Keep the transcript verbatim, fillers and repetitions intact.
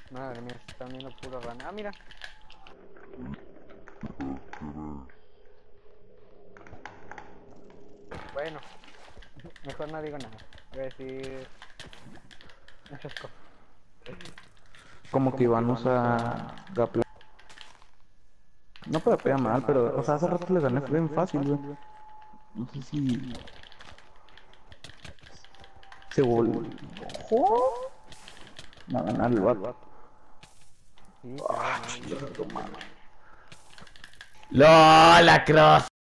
Madre mía, se están viendo puro rana. Ah, mira. Bueno, mejor no digo nada. Voy a decir... Como que íbamos a Gapla. No puede pegar mal, pero, o sea, hace rato le gané bien fácil, güey. No sé si se volvió. Va a ganar el vato. Sí, Ah, claro, no. chingas a tu madre. ¡LOL, la cross!